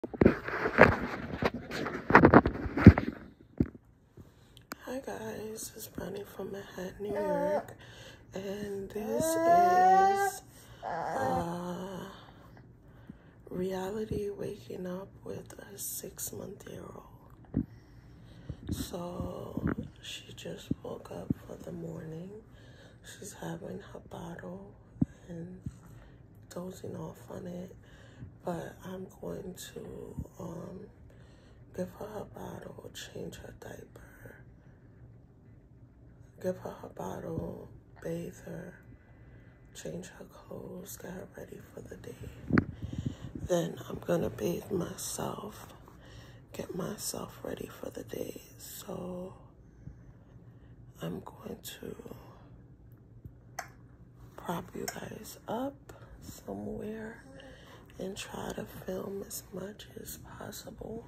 Hi guys, it's Bonnie from Manhattan, New York, and this is reality waking up with a 6-month-old. So she just woke up for the morning. She's having her bottle and dozing off on it, but I'm going to give her her bottle, change her diaper, give her her bottle, bathe her, change her clothes, get her ready for the day. Then I'm gonna bathe myself, get myself ready for the day. So I'm going to prop you guys up somewhere and try to film as much as possible.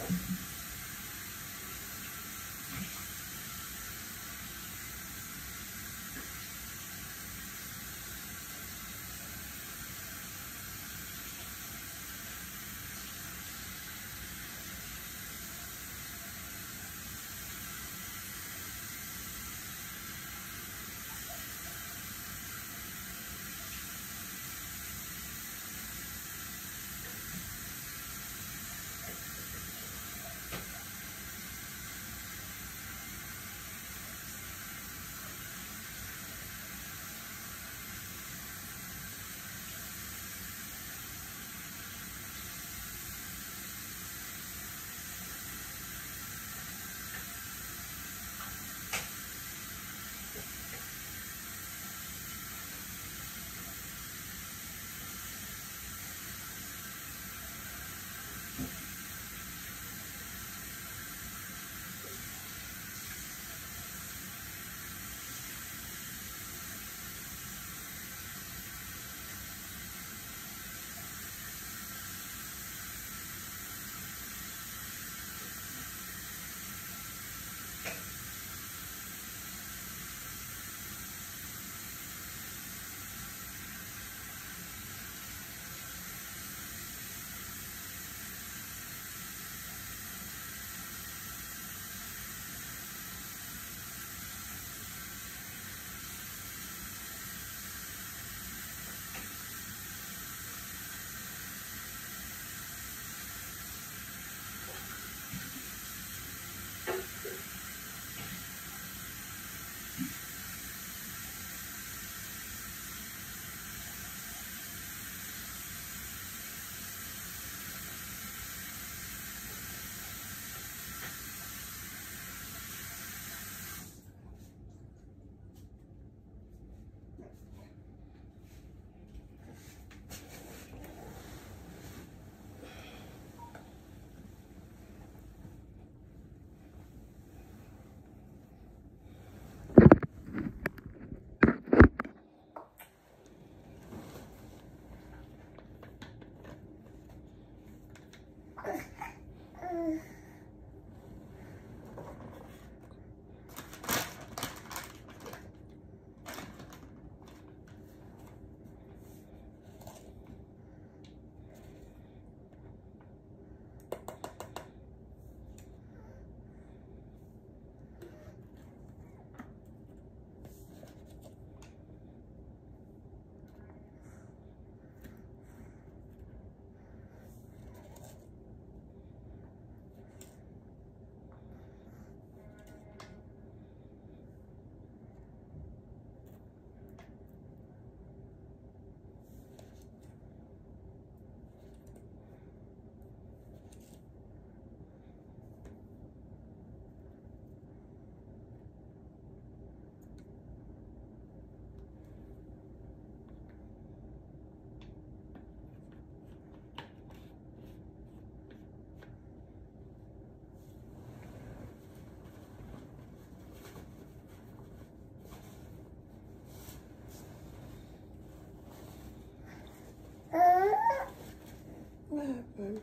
What happened?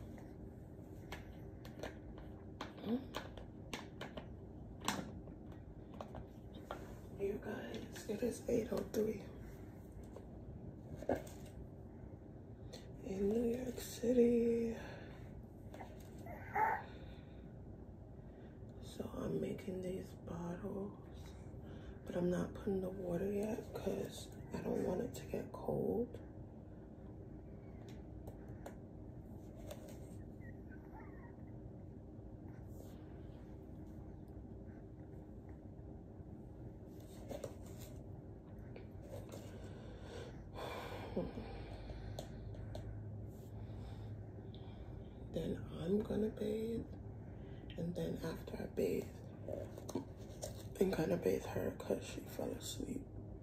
You guys, it is 8:03 in New York City. So I'm making these bottles, but I'm not putting the water yet because I don't want it to get cold. Then I'm gonna bathe, and then after I bathe, I'm gonna bathe her because she fell asleep.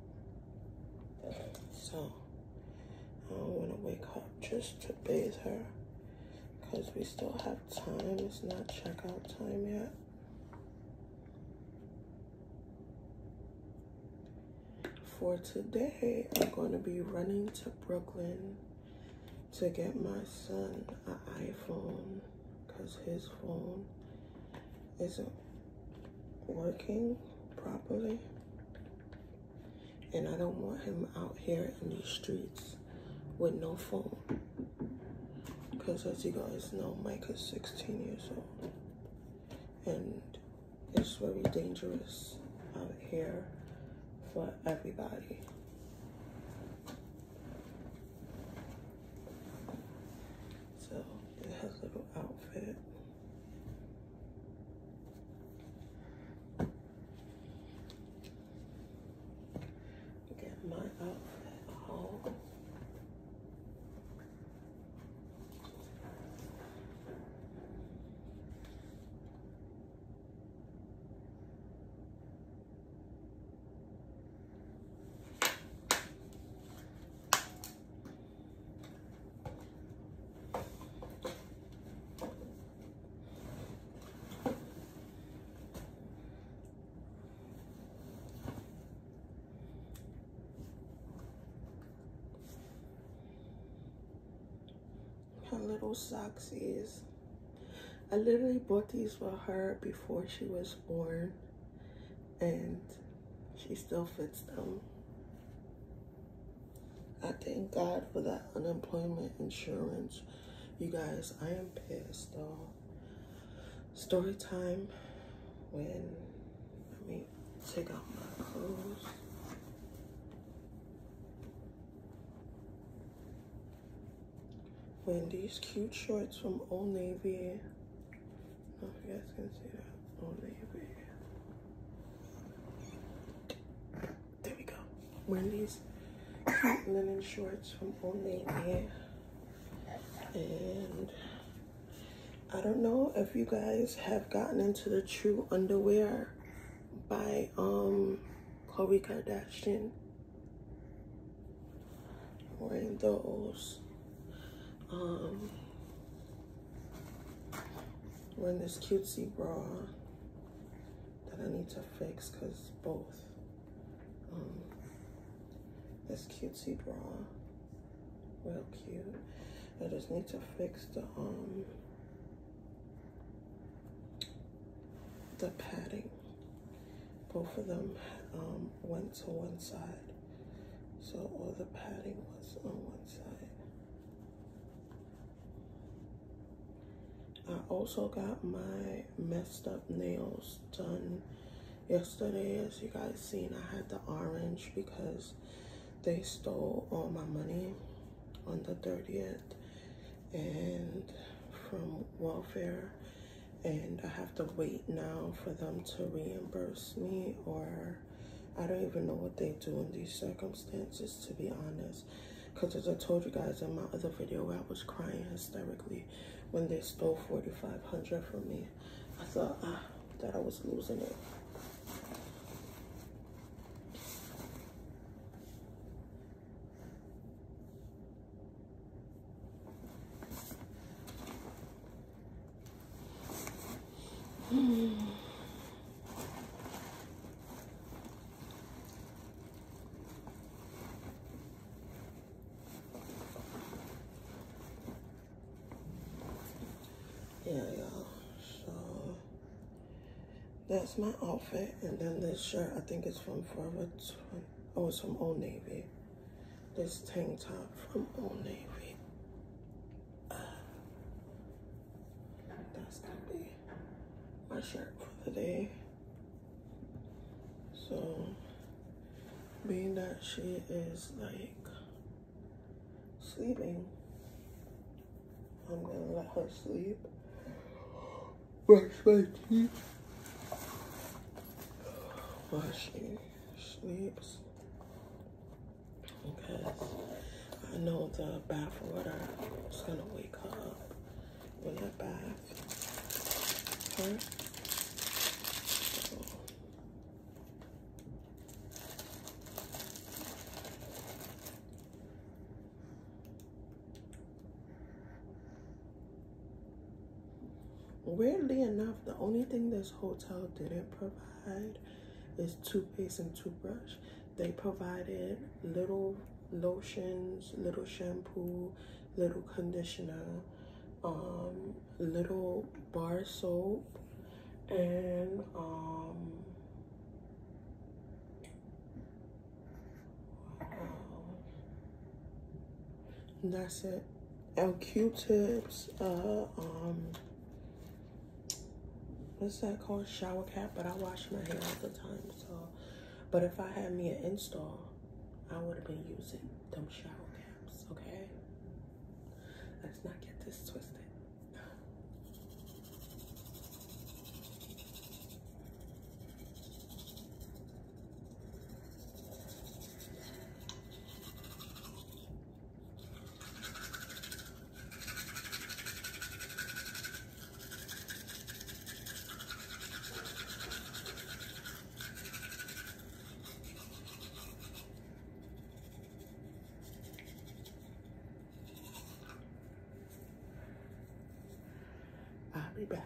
So I don't want to wake up just to bathe her because we still have time. It's not checkout time yet. For today, I'm going to be running to Brooklyn to get my son an iPhone because his phone isn't working properly, and I don't want him out here in these streets with no phone, because as you guys know, Mike is 16 years old, and it's very dangerous out here for everybody. So it has a little outfit. Get my outfit home. Her little socksies. I literally bought these for her before she was born, and she still fits them. I thank God for that unemployment insurance. You guys, I am pissed though. Story time when, let me take out my clothes. When these cute shorts from Old Navy, I don't know if you guys can see that, Old Navy. There we go. When these cute linen shorts from Old Navy, and I don't know if you guys have gotten into the True underwear by Khloe Kardashian. I'm wearing those. Wearing this cutesy bra that I need to fix because both. This cutesy bra, real cute. I just need to fix the padding. Both of them went to one side, so all the padding was on one side. I also got my messed up nails done yesterday. As you guys seen, I had the orange because they stole all my money on the 30th and from welfare, and I have to wait now for them to reimburse me, or I don't even know what they do in these circumstances, to be honest. Because as I told you guys in my other video, I was crying hysterically when they stole $4,500 from me. I thought that I was losing it. Yeah, y'all. So that's my outfit, and then this shirt, I think it's from Forever 20. Oh, it's from Old Navy. This tank top from Old Navy. That's gonna be my shirt for the day. So, being that she is like sleeping, I'm gonna let her sleep. Brush my teeth while she sleeps, because I know the bath water is gonna wake her up when I bath her. So, weirdly enough, the only thing this hotel didn't provide is toothpaste and toothbrush. They provided little lotions, little shampoo, little conditioner, little bar soap, and that's it. And Q-tips, what's that called? Shower cap, but I wash my hair all the time, so. But if I had me an install, I would have been using them shower caps, okay? Let's not get this twisted. I'll be back.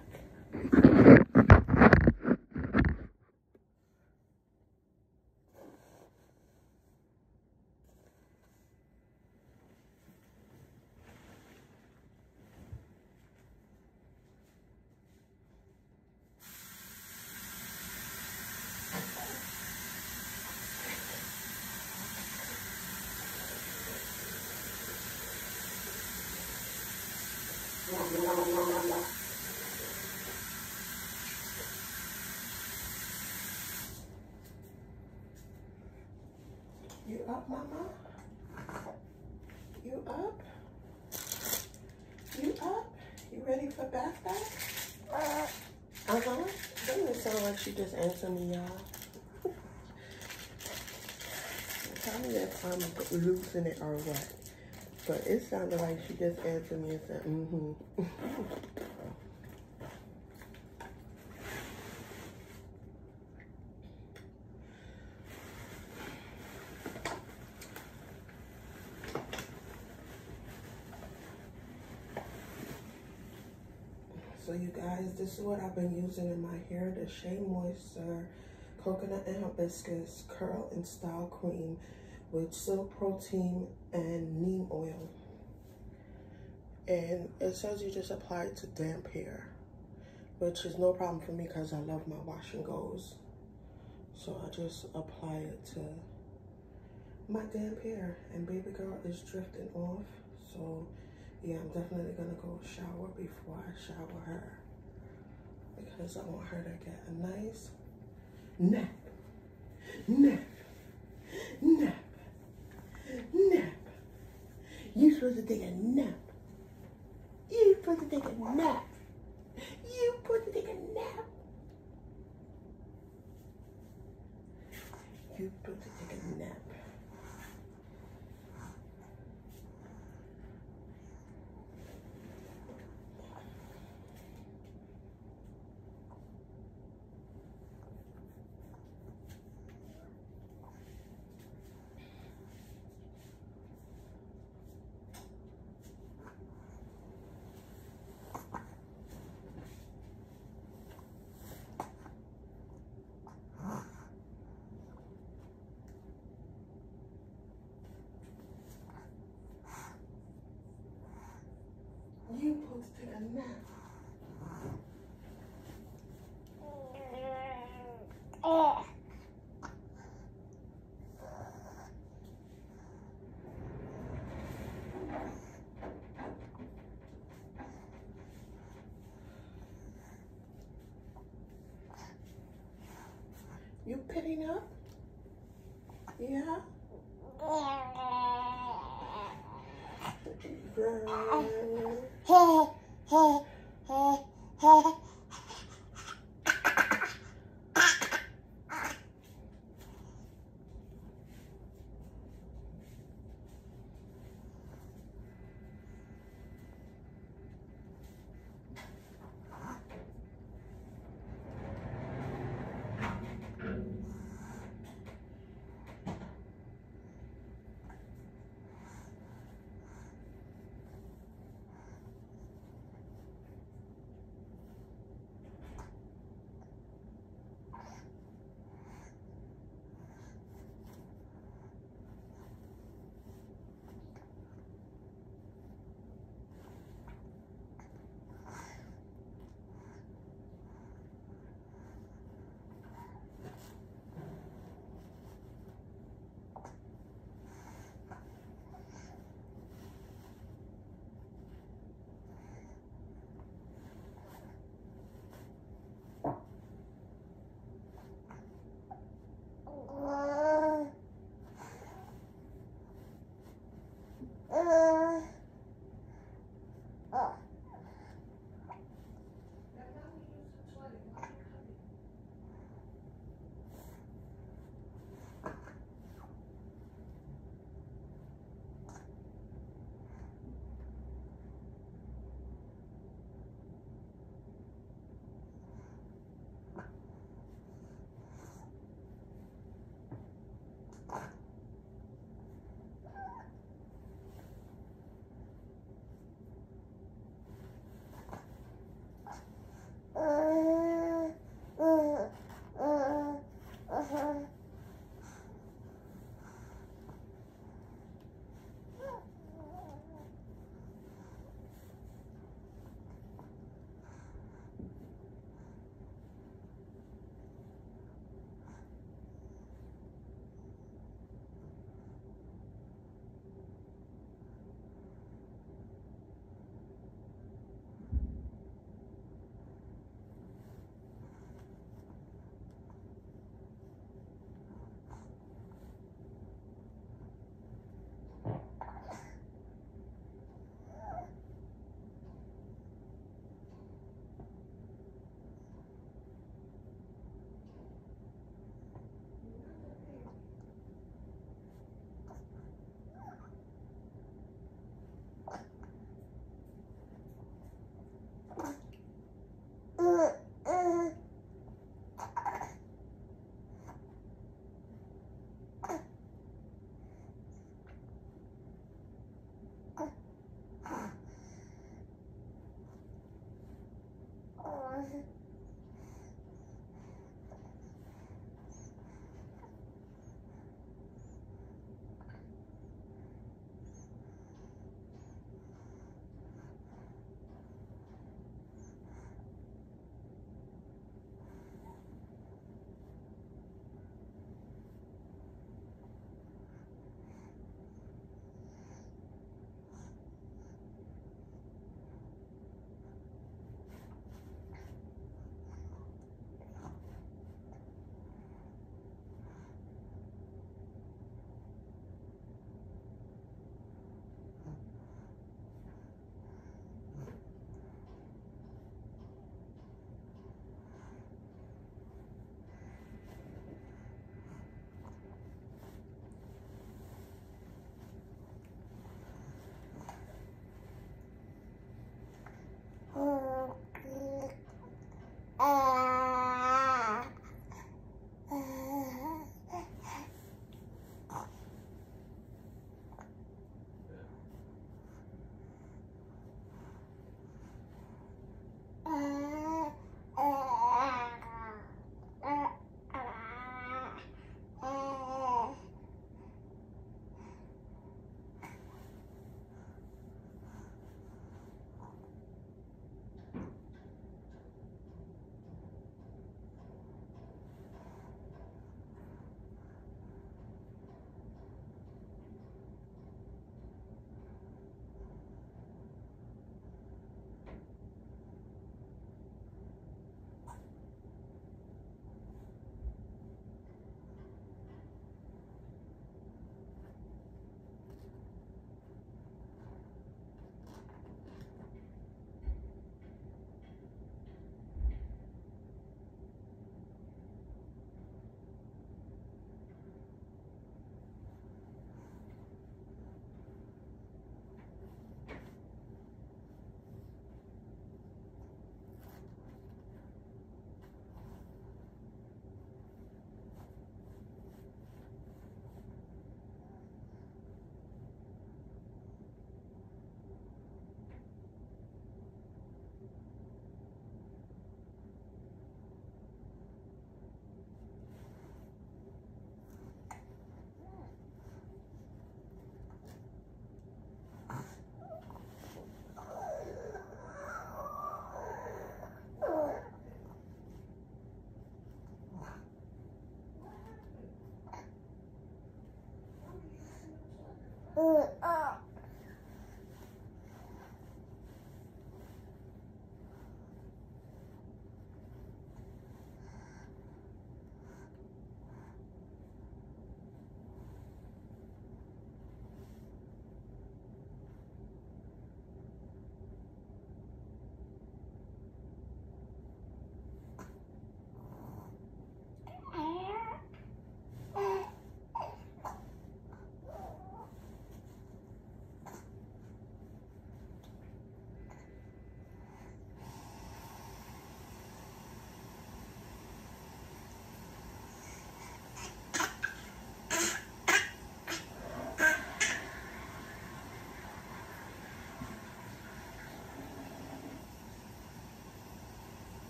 You up, mama? You up? You up? You ready for bath bath? Uh-huh. Doesn't it sound like she just answered me, y'all? Tell me if I'm losing it or what. But it sounded like she just answered me and said, mm-hmm. So you guys, this is what I've been using in my hair. The Shea Moisture Coconut and Hibiscus Curl and Style Cream with Silk Protein and Neem Oil. And it says you just apply it to damp hair, which is no problem for me because I love my wash and goes. So I just apply it to my damp hair, and baby girl is drifting off. So yeah, I'm definitely gonna go shower before I shower her because I want her to get a nice nap, nap, nap, nap. You supposed to take a nap. You supposed to take a nap. You supposed to take a nap. You supposed to take a nap. You supposed to take a nap. You pitting up? Yeah?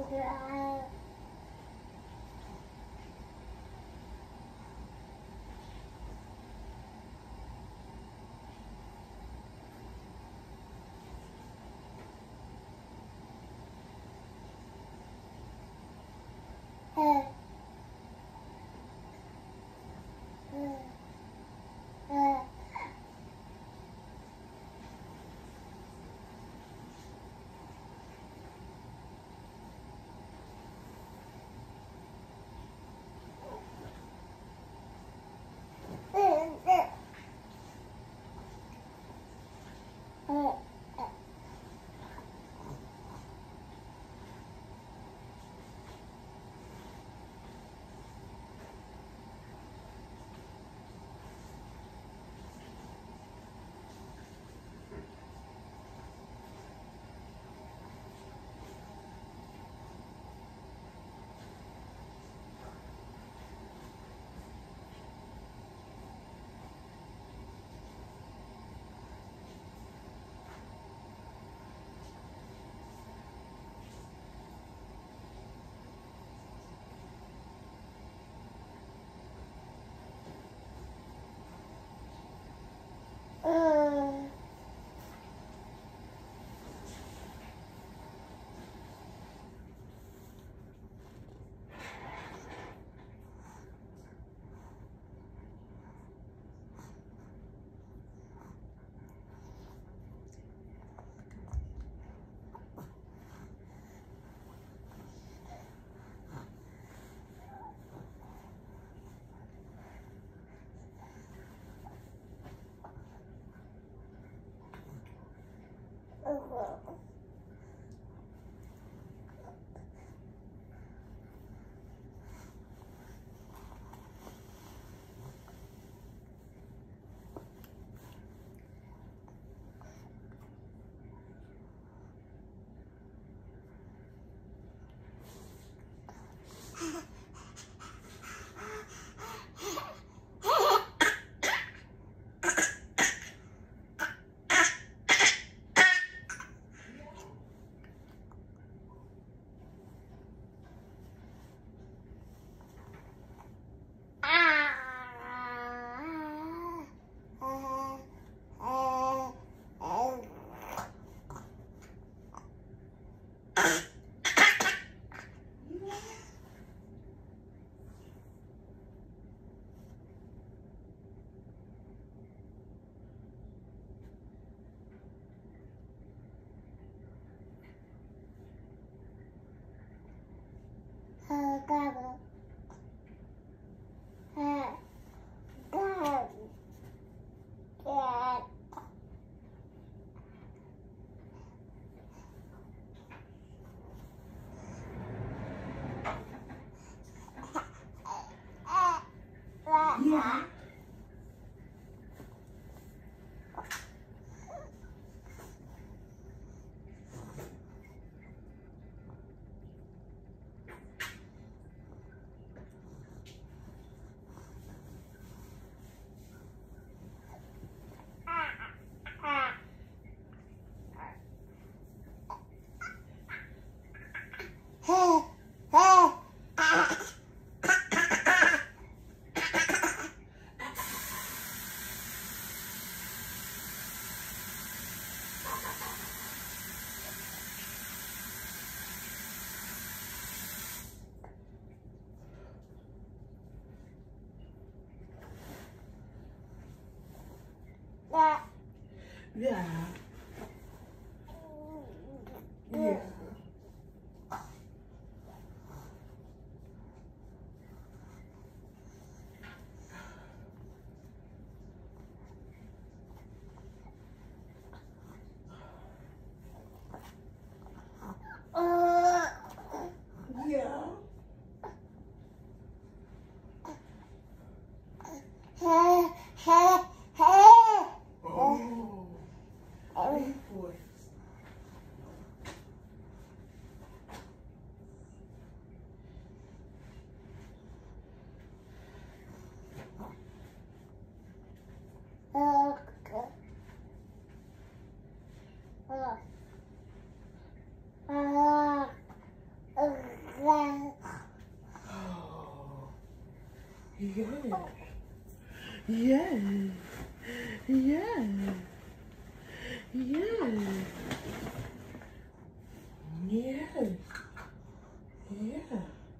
Yeah. Yeah. Yeah. Oh. Yeah. Yeah. Yeah. Yeah. Yes. Yeah.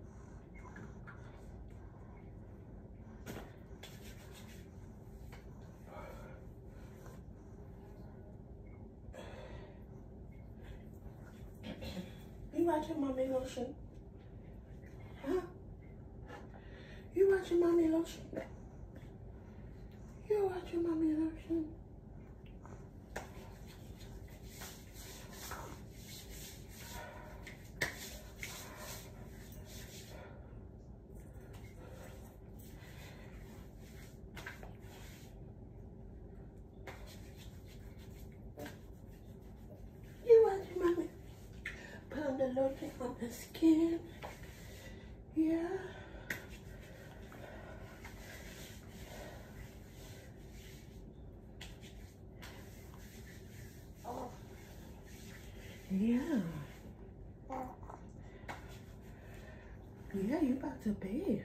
You watching Mommy Lotion? Huh? You watching Mommy Lotion? You watching Mommy Lotion? You watching Mommy? Put the lotion on the skin. Yeah. Yeah. Yeah, you about to bathe.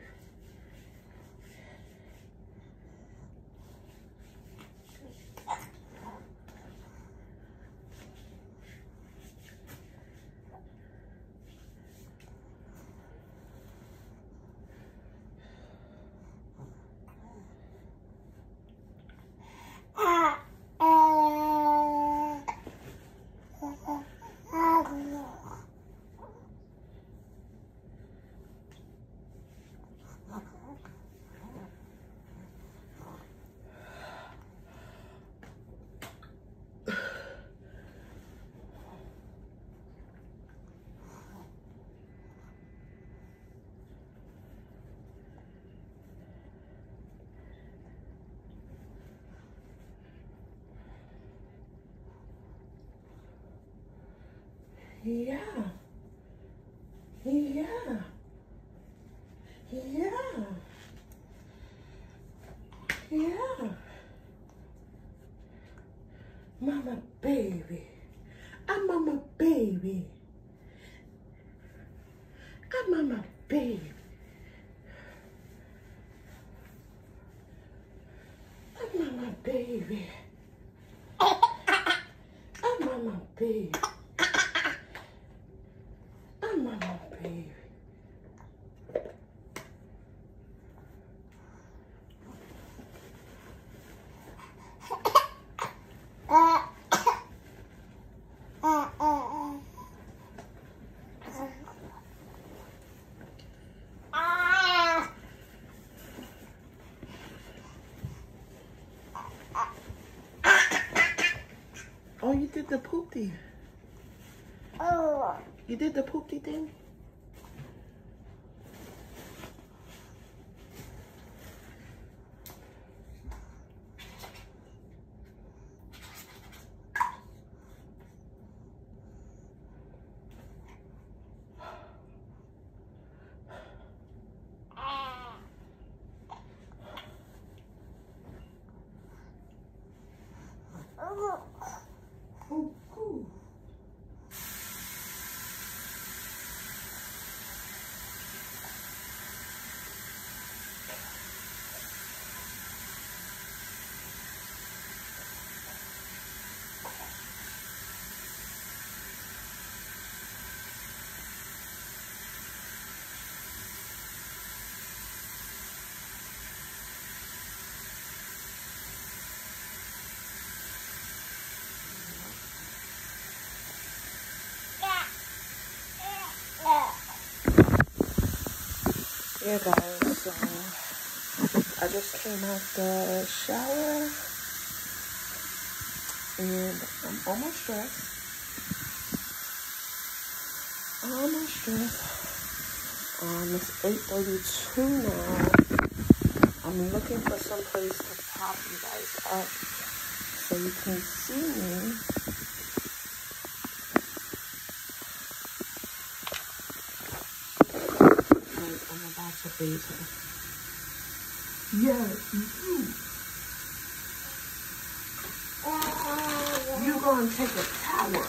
Yeah. Yeah. Yeah. Yeah. Mama baby. I'm Mama baby. I'm Mama baby. I'm Mama baby. I'm Mama baby. I'm Mama baby. Oh, you did the poopy. Oh. You did the poopy thing? Oh, cool. Yeah, guys, so I just came out the shower and I'm almost dressed. It's 8:32 now. I'm looking for some place to pop you guys up so you can see me. Like, I'm about to bathe her. Yeah, you gonna take a shower.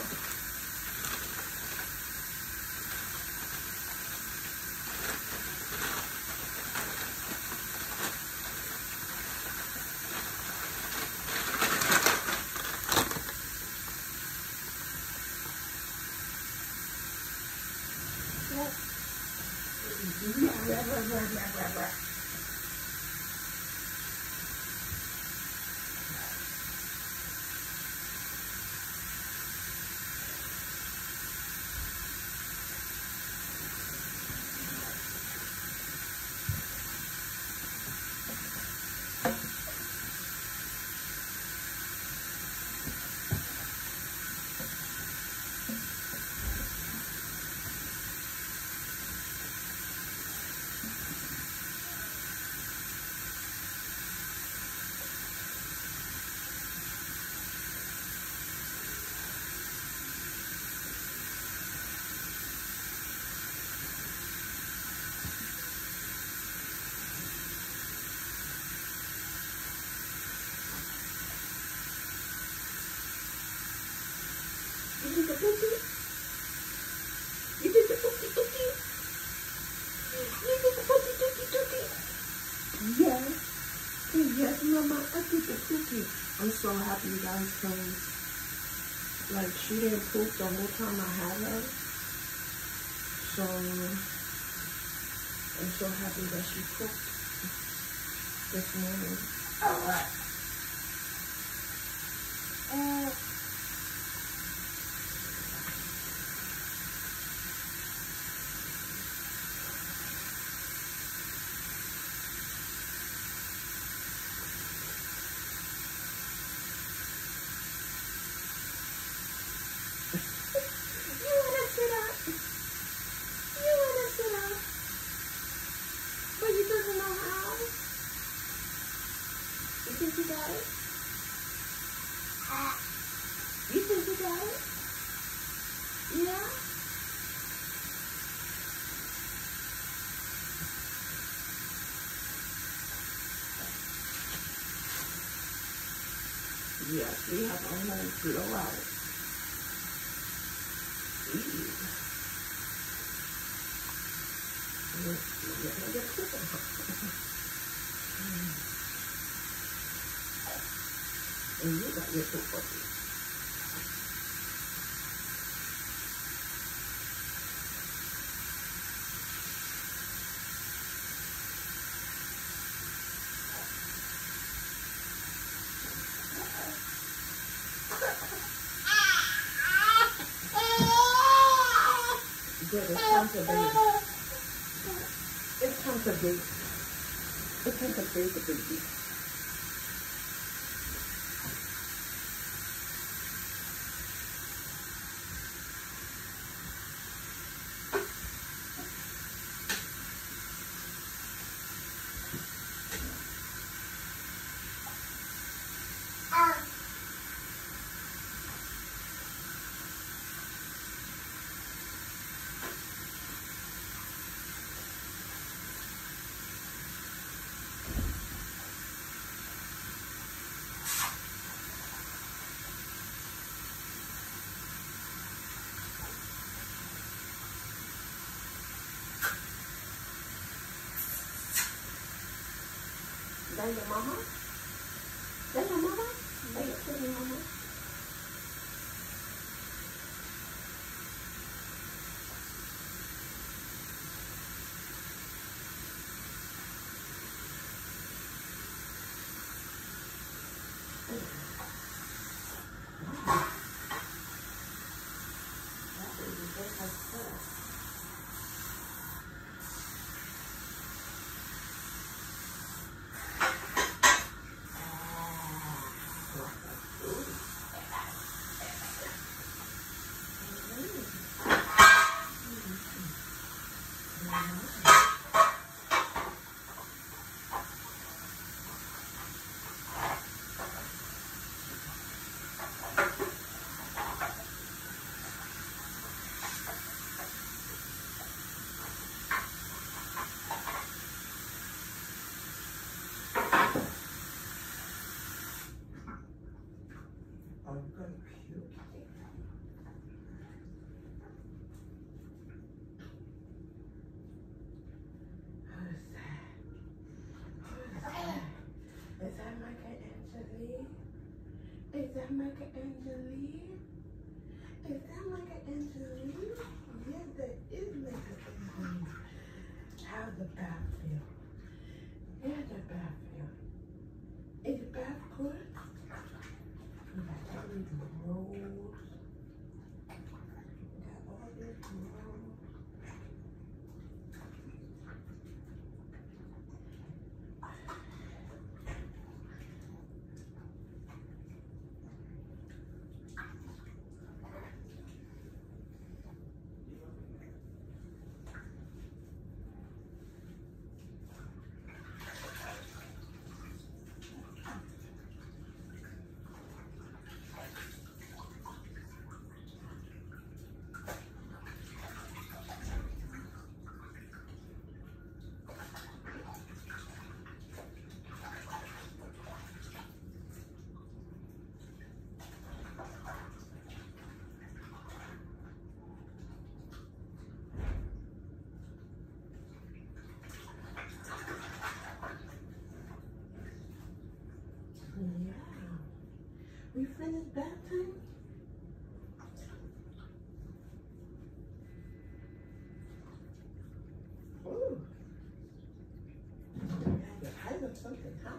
You did the cookie? You did the cookie cookie? You did the cookie cookie cookie? Yeah. Yes, Mama, I did the cookie. I'm so happy, you guys, because, like, she didn't poop the whole time I had her. So, I'm so happy that she pooped this morning. Alright. You think you got it? You think you got it? Yeah? Yes, we have a whole blowout. And you got your poop puppy. Good, it's time to bathe. It's time to bathe. It's time to bathe the baby. That your mama? That your mama? That your pretty mama? I'm gonna puke. Is that Micah Angeline? Is that Micah Angeline? Is that Micah Angeline? Yes, that is Micah Angeline. the bath feel? Yeah, the bath feel. Is the bath good? We got all these rolls. We got all these rolls. Yeah. We finished bath time? Ooh. Yeah, I got something, huh?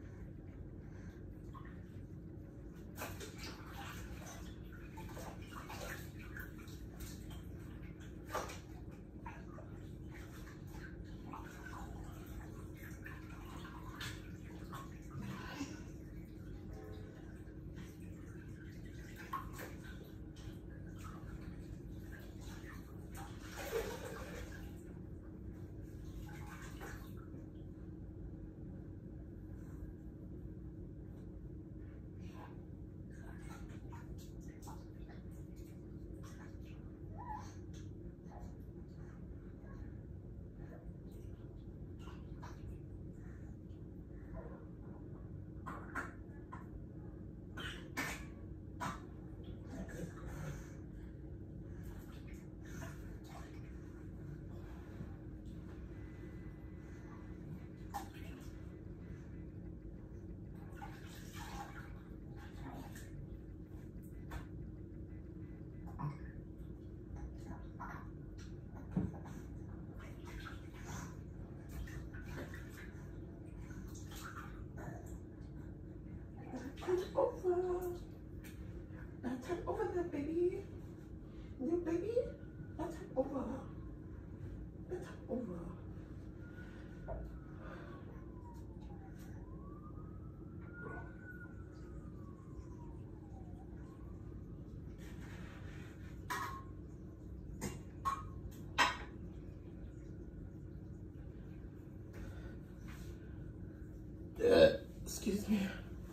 Turn over there, baby. New baby. Turn over. Turn over. Excuse me.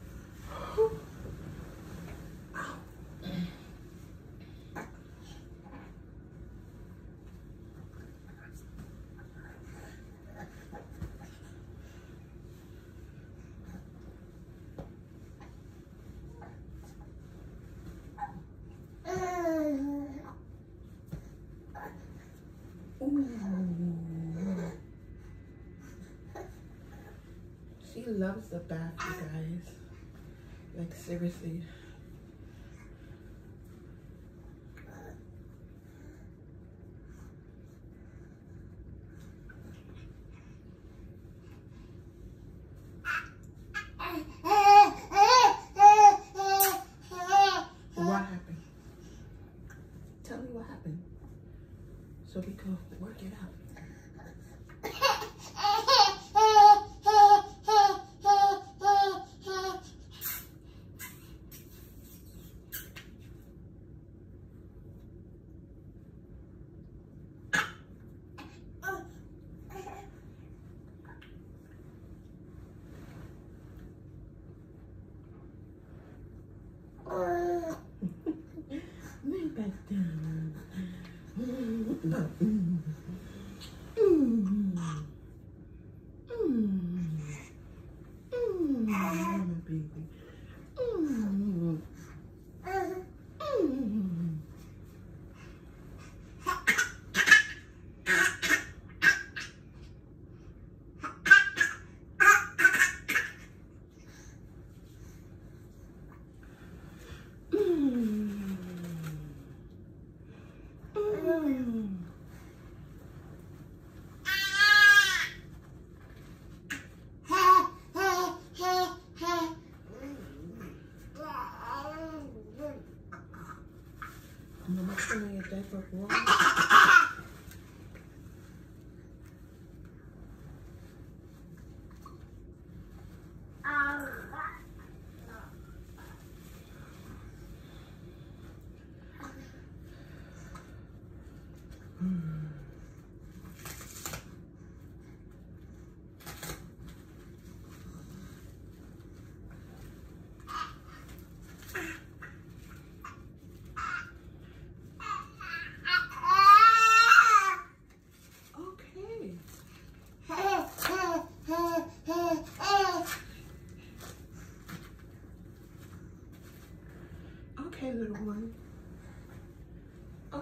She loves the bath, you guys. Like, seriously. What happened? Tell me what happened so we can work it out.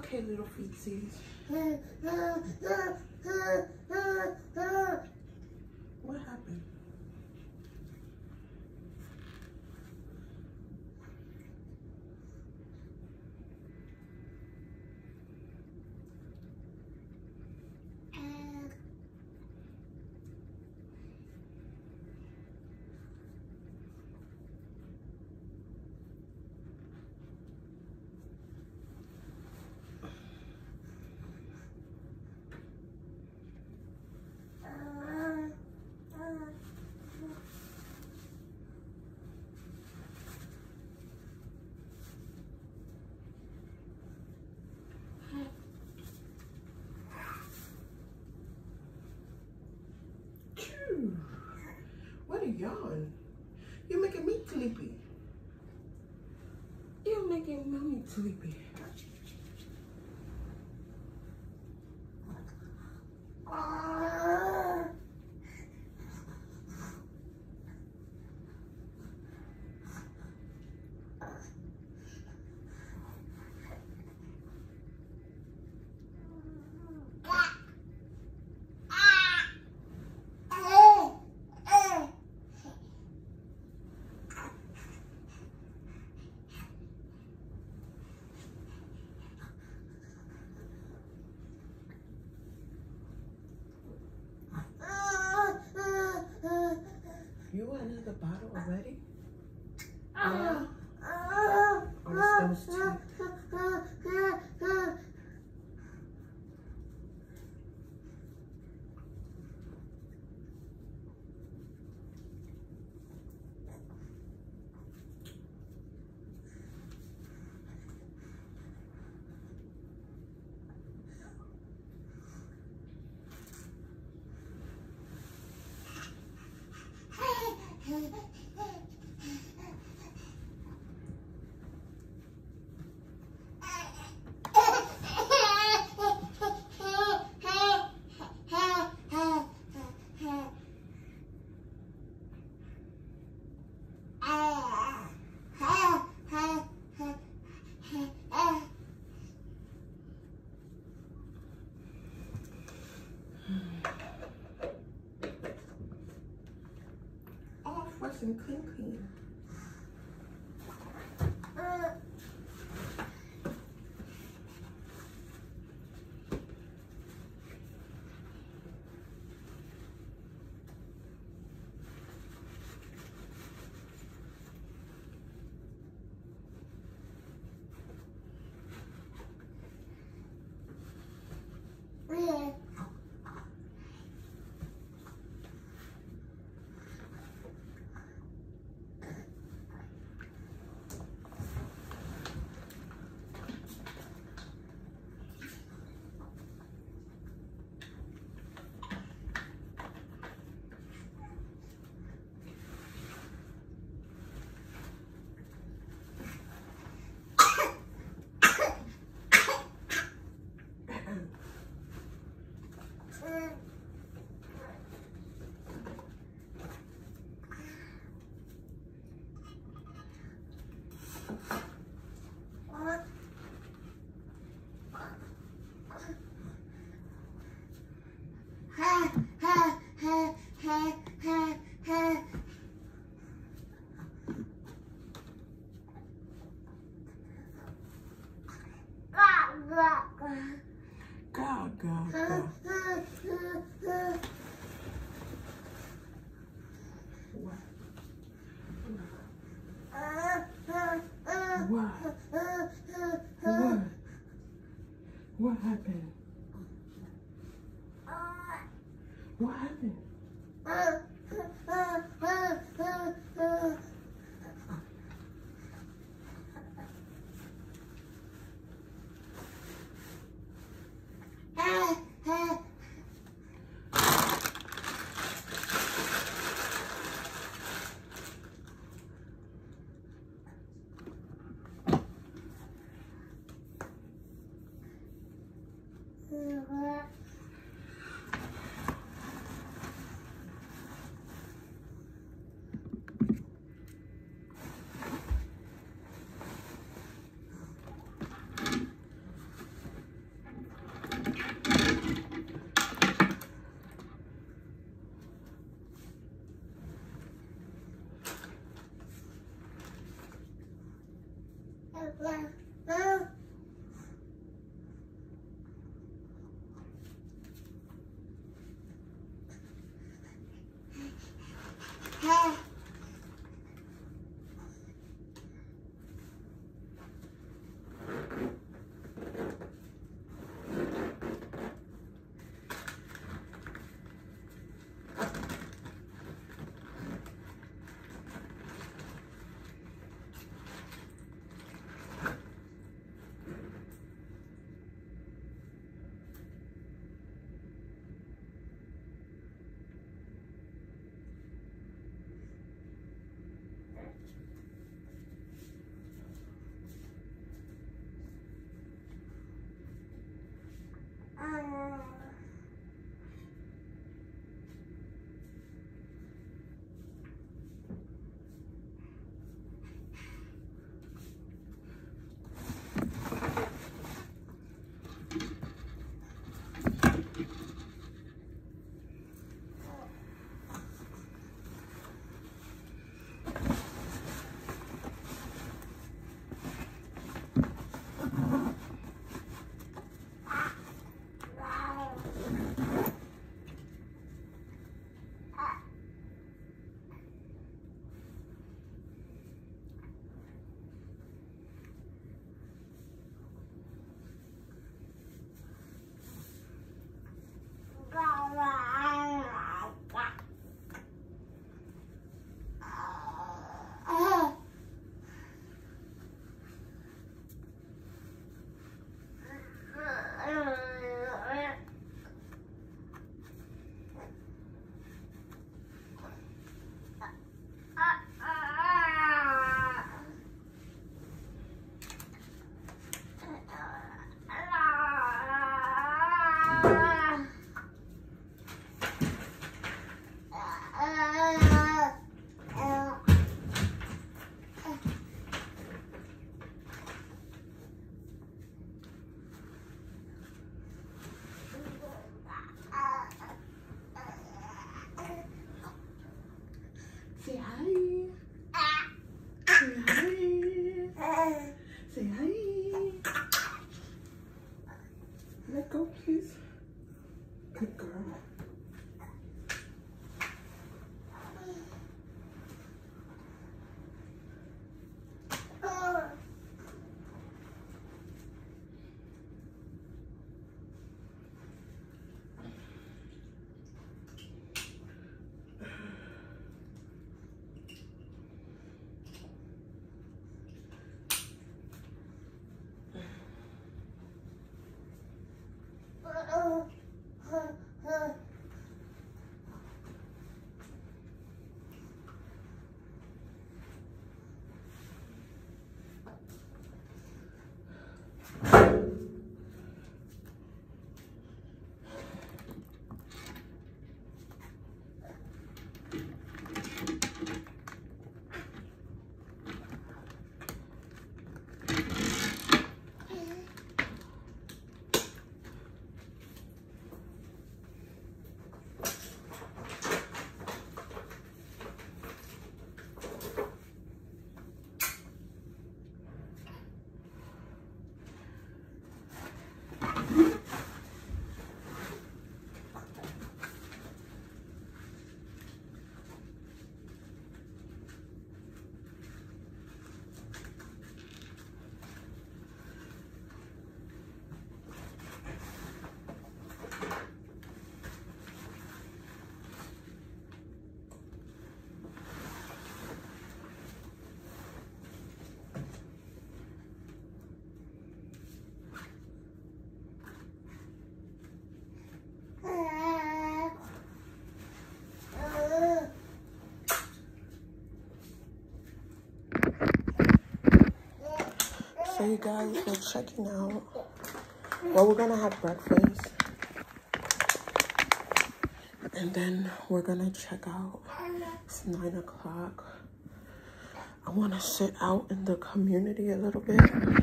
okay, little feetsies. What happened? What a yawn. You're making me sleepy. You're making mommy sleepy. You want another bottle already? Yeah. Or it's those two? All fresh and clean. God. What happened? What happened? Say hi. Say hi. Say hi. Let go, please. Good girl. So you guys, we're checking out. Well, we're gonna have breakfast. And then we're gonna check out. It's 9 o'clock. I wanna sit out in the community a little bit.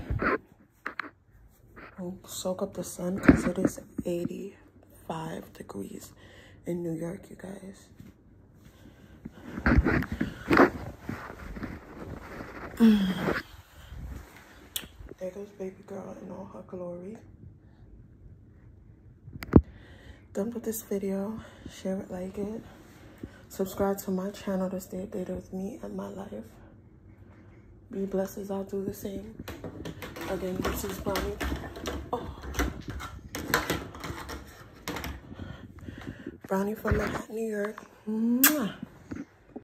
And soak up the sun because it is 85 degrees in New York, you guys. There goes baby girl in all her glory. Done with this video. Share it, like it. Subscribe to my channel to stay updated with me and my life. Be blessed as I'll do the same. Again, this is Brownie. Oh. Brownie from Manhattan, New York. Mwah.